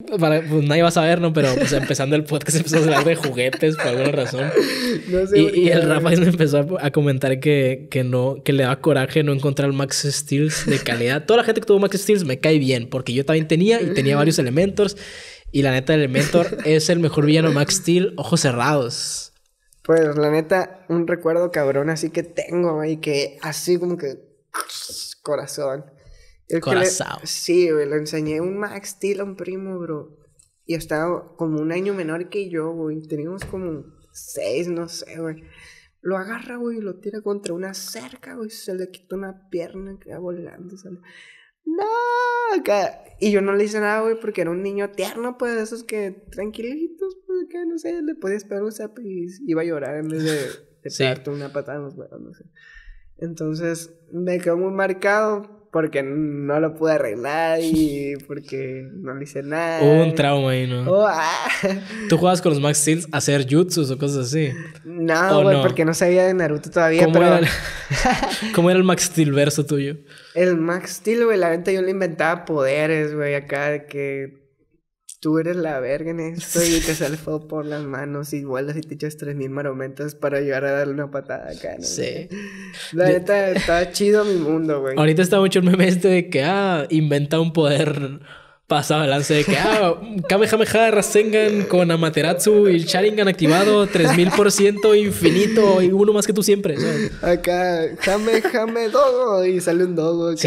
Pues nadie va a saber, ¿no? Pero pues empezando el podcast empezamos a hablar de juguetes por alguna razón. No sé por Y qué, el güey. Rafa me empezó a comentar que le daba coraje no encontrar el Max Steel de calidad. Toda la gente que tuvo Max Steel me cae bien, porque yo también tenía y tenía varios Elementors. Y la neta, el Elementor es el mejor villano Max Steel, ojos cerrados. Pues la neta, un recuerdo cabrón así que tengo, güey, que así como que corazón. Corazao. Sí, güey, le enseñé un Max Steel a un primo, bro. Y estaba como un año menor que yo, güey. Teníamos como 6, no sé, güey. Lo agarra, güey, y lo tira contra una cerca, güey. Se le quita una pierna, queda volando, sale. No, acá. Y yo no le hice nada, güey, porque era un niño tierno, pues, de esos que tranquilitos, pues, que no sé, le podías pegar un zape y iba a llorar en vez de Sí. pegarte una patada en los huevos, no sé. Entonces me quedó muy marcado porque no lo pude arreglar y porque no le hice nada. Hubo un trauma ahí, ¿no? Oh, ah. ¿Tú jugabas con los Max Steels a hacer jutsus o cosas así? No, ¿O güey, no? porque no sabía de Naruto todavía, ¿Cómo pero era cómo era el Max Steel verso tuyo? el Max Steel, güey, la neta yo le inventaba poderes, güey, acá de que tú eres la verga en esto y te sale fuego por las manos y vuelas y te echas 3000 marometas para llegar a darle una patada acá, ¿no? Sí. La neta, estaba chido mi mundo, güey. Ahorita está mucho el meme este de que, inventa un poder pasado de lance de que, Kamehameha Rasengan con Amaterasu y Sharingan activado 3000% infinito y uno más que tú siempre, ¿sabes? Acá, jame dogo y sale un dogo acá. Sí,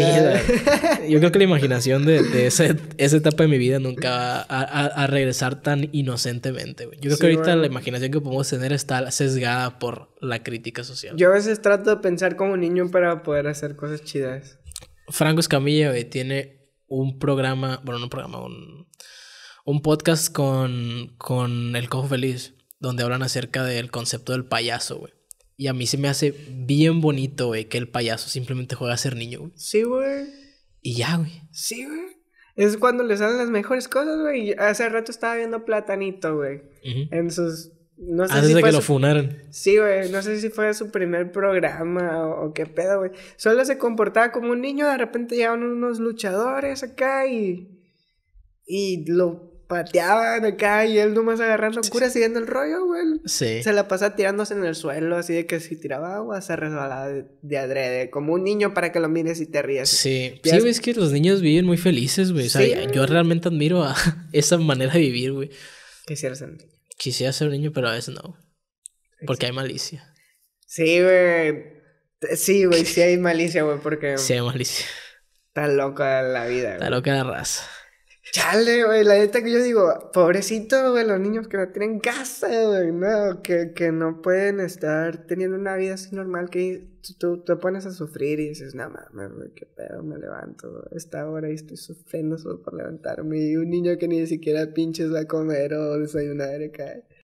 yo creo que la imaginación de esa etapa de mi vida nunca va a regresar tan inocentemente, güey. Yo creo Sí, que ahorita bueno. la imaginación que podemos tener está sesgada por la crítica social. Yo a veces trato de pensar como niño para poder hacer cosas chidas. Franco Escamilla, güey, tiene un programa, bueno, no un programa, un podcast con El Cojo Feliz, donde hablan acerca del concepto del payaso, güey. Y a mí se me hace bien bonito, güey, que el payaso simplemente juega a ser niño, güey. Sí, güey. Y ya, güey. Sí, güey. Es cuando le salen las mejores cosas, güey. Hace rato estaba viendo Platanito, güey. Uh-huh. En sus... No sé Antes si de fue que lo su... funaran. Sí, güey. No sé si fue su primer programa o qué pedo, güey. Solo se comportaba como un niño. De repente llegaban unos luchadores acá y lo pateaban acá y él nomás agarrando cura siguiendo el rollo, güey. Sí. Se la pasa tirándose en el suelo, así de que si tiraba agua se resbalaba de adrede, como un niño para que lo mires y te rías. Sí. Ya Sí, es- güey, es que los niños viven muy felices, güey. O sea, Sí, yo realmente admiro a esa manera de vivir, güey. Quisiera ser niño. Quisiera ser niño, pero a veces no. Porque hay malicia. Sí, güey. Sí, güey, sí hay malicia, güey, porque Sí, hay malicia. está loca la vida, Está güey. loca la raza. Chale, güey, la neta que yo digo, pobrecito, güey, los niños que no tienen casa, güey, no, que no pueden estar teniendo una vida así normal, que tú te pones a sufrir y dices, no mames, güey, qué pedo, me levanto a esta hora y estoy sufriendo solo por levantarme, y un niño que ni siquiera pinches va a comer o desayunar acá.